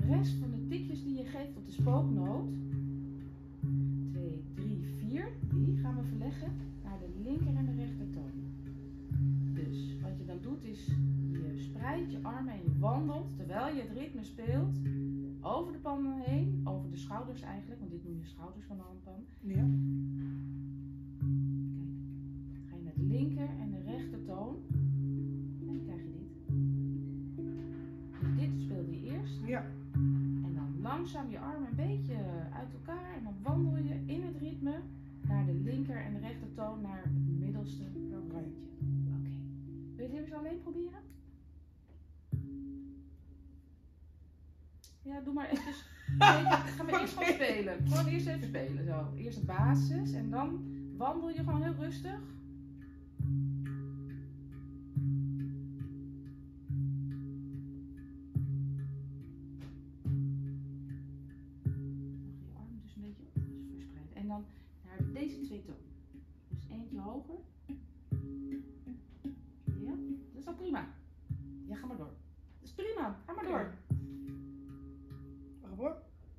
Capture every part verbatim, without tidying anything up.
rest van de tikjes die je geeft op de spooknoot, twee, drie, vier, die gaan we verleggen naar de linker en de rechter toon. Dus wat je dan doet is, je spreidt je armen en je wandelt, terwijl je het ritme speelt, over de pan heen, over de schouders eigenlijk, want dit noem je schouders van de handpan. Ja. Kijk, ga je naar de linker en de rechter toon en dan krijg je dit. Dus dit speelde je eerst. Ja. En dan langzaam je armen een beetje uit elkaar en dan wandel je in het ritme naar de linker en de rechter toon naar het middelste randje. Oké. Okay. Wil je het even alleen proberen? Ja, doe maar even. Gaan we eerst gewoon spelen. Gewoon eerst even spelen. Zo. Eerst de basis en dan wandel je gewoon heel rustig. Je arm dus een beetje verspreiden. En dan naar deze twee tonen. Dus eentje hoger. Ja, dat is al prima. Ja, ga maar door. Dat is prima. Ga maar door. Wacht hoor.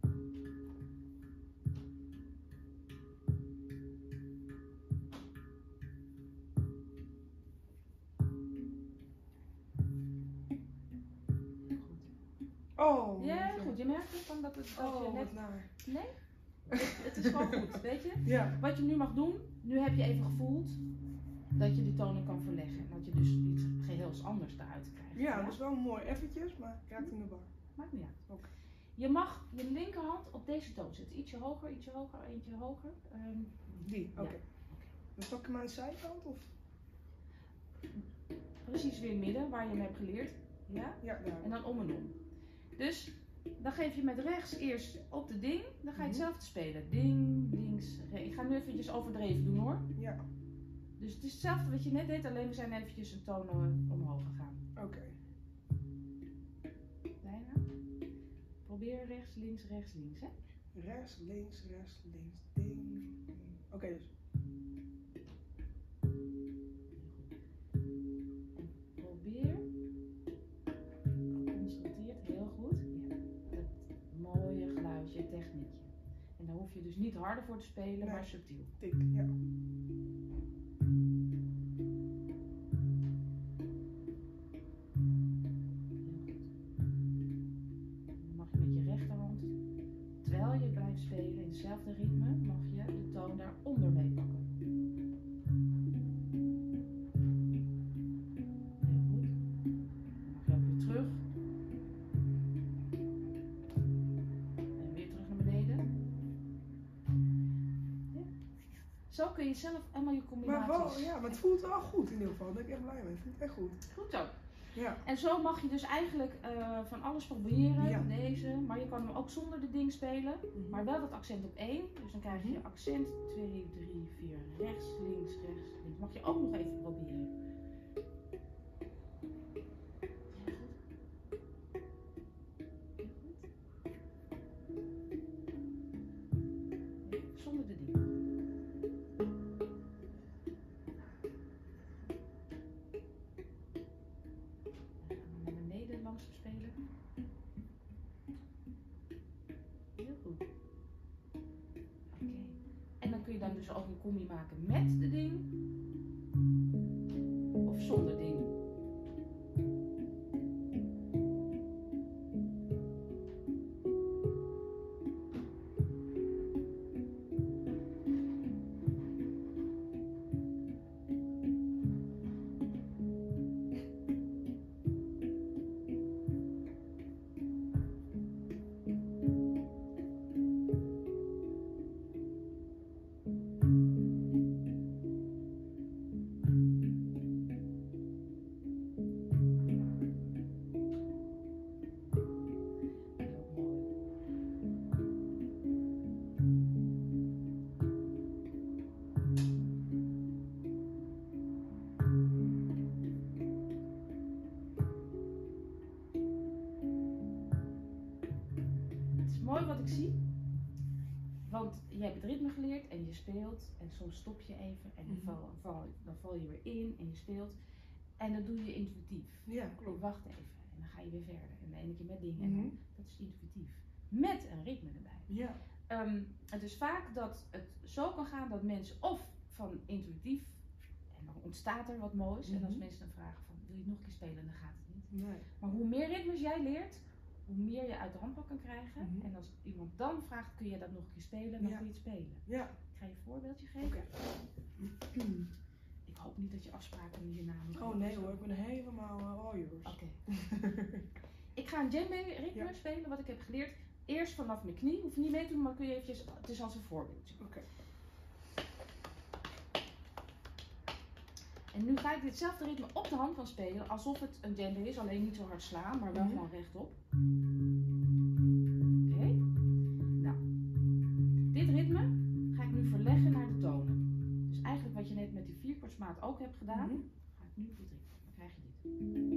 Oh. Ja, goed. Je merkt het dan dat het dat Oh, je net... wat naar. Nee? Het, het is gewoon goed, weet je? Ja. Wat je nu mag doen, nu heb je even gevoeld dat je de tonen kan verleggen. En dat je dus iets geheels anders eruit krijgt. Ja, dat is wel mooi. Eventjes, maar ik raak in de war. Maakt niet uit. Oké. Je mag je linkerhand op deze toon zetten. Ietsje hoger, ietsje hoger, eentje hoger. Um, Die, oké. Ja. Dan stak ik hem aan de zijkant of? Precies weer in het midden, waar je hem hebt geleerd. Ja? Ja, daar. En dan om en om. Dus dan geef je met rechts eerst op de ding, dan ga je hetzelfde spelen. Ding, links, rechts. Ik ga nu eventjes overdreven doen hoor. Ja. Dus het is hetzelfde wat je net deed, alleen we zijn eventjes een toon uh, omhoog gegaan. Oké. Okay. Bijna. Probeer rechts, links, rechts, links hè. Rechts, links, rechts, links, ding. Oké okay, dus. Probeer. Geconcentreerd, heel goed. Ja. Het mooie geluidje, techniekje. En daar hoef je dus niet harder voor te spelen, nee. Maar subtiel. Tik, ja. Terwijl je blijft spelen in hetzelfde ritme, mag je de toon daaronder mee pakken. Heel goed. Dan mag je ook weer terug. En weer terug naar beneden. Ja. Zo kun je zelf allemaal je combinaties... Maar wel, ja, maar het voelt wel goed in ieder geval. Daar ben ik echt blij mee. Het voelt echt goed. Goed zo. Ja. En zo mag je dus eigenlijk uh, van alles proberen, ja. Deze, maar je kan hem ook zonder de ding spelen, mm-hmm. Maar wel dat accent op één. Dus dan krijg je accent twee, drie, vier, rechts, links, rechts, links. Mag je ook nog even proberen. Ja, goed. Ja, goed. Ja, zonder de ding. Langzaam spelen. Heel goed. Oké. Okay. En dan kun je dan dus ook een combi maken met de ding. Of zonder ding. Mooi wat ik zie, want je hebt het ritme geleerd en je speelt en soms stop je even en dan val, val, dan val je weer in en je speelt en dat doe je intuïtief. Ja, klopt. Wacht even en dan ga je weer verder. En de ene keer met dingen. En Mhm. dan, dat is intuïtief. Met een ritme erbij. Ja. Um, het is vaak dat het zo kan gaan dat mensen of van intuïtief, en dan ontstaat er wat moois. En als Mhm. mensen dan vragen van, wil je het nog een keer spelen? Dan gaat het niet. Nee. Maar hoe meer ritmes jij leert, hoe meer je uit de handbak kan krijgen. Mhm. En als iemand dan vraagt, kun je dat nog een keer spelen? Dan Ja. kun je het spelen. Ja. Ik ga je een voorbeeldje geven. Oké. Ik hoop niet dat je afspraken hierna moet Oh doen. nee hoor, ik ben helemaal uh, all yours. Oké. Ik ga een djembe ritme Ja. spelen, wat ik heb geleerd. Eerst vanaf mijn knie, hoef je niet mee te doen, maar kun je eventjes, het is als een voorbeeldje. Oké. En nu ga ik ditzelfde ritme op de handpan spelen, alsof het een djembe is, alleen niet zo hard slaan, maar wel Mhm. gewoon rechtop. Oké. Nou, dit ritme ga ik nu verleggen naar de tonen. Dus eigenlijk wat je net met die vierkwartsmaat ook hebt gedaan, Mhm. ga ik nu op dit ritme. Dan krijg je dit.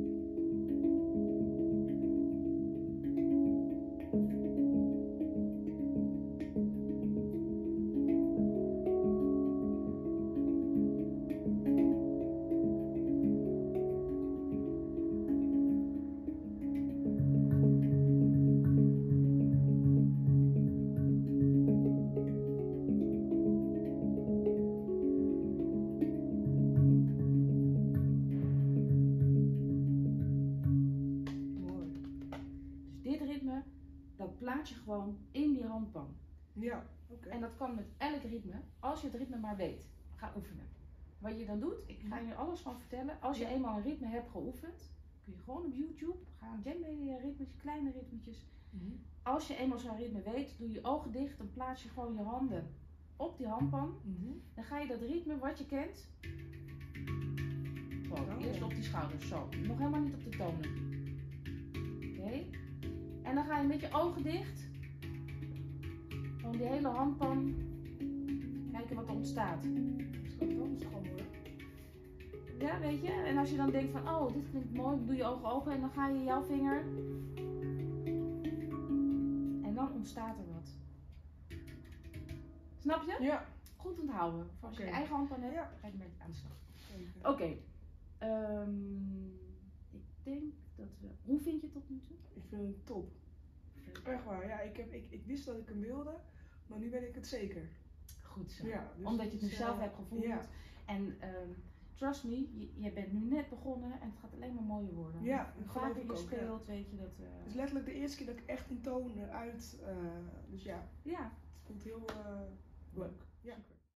Mooi. Dus dit ritme, dat plaats je gewoon in die handpan. Ja. Oké. En dat kan met elk ritme, als je het ritme maar weet. Ga oefenen. Wat je dan doet, ik ga je alles gewoon vertellen. Als je Ja. eenmaal een ritme hebt geoefend, kun je gewoon op YouTube gaan djembe ritmetjes, kleine ritmetjes. Mhm. Als je eenmaal zo'n ritme weet, doe je ogen dicht, dan plaats je gewoon je handen op die handpan. Mhm. Dan ga je dat ritme wat je kent, gewoon Oh. eerst op die schouders, zo. Nog helemaal niet op de tonen. Oké? En dan ga je met je ogen dicht, gewoon die hele handpan, kijken wat er ontstaat. Dat is anders gewoon hoor. Ja, weet je? En als je dan denkt van, oh, dit klinkt mooi, dan doe je ogen open en dan ga je jouw vinger. En dan ontstaat er wat. Snap je? Ja. Goed onthouden. Voor als je Oké. je eigen handpan hebt, Ja. ga je mee aan de slag. Zeker. Oké. Ehm, ik denk dat we... Hoe vind je het tot nu toe? Ik vind het top. Echt waar. Ja, ik, heb, ik, ik wist dat ik hem wilde, maar nu weet ik het zeker. Goed zo. Ja, dus Omdat je het nu is, zelf eh, hebt gevoeld. Ja. En ehm, trust me, je, je bent nu net begonnen en het gaat alleen maar mooier worden. Ja, Hoe dat geloof vaker ik je ook, ja. speelt, weet je dat... eh, Het is letterlijk de eerste keer dat ik echt in toon uit. Uh, dus ja, ja, het voelt heel uh, leuk. Ja.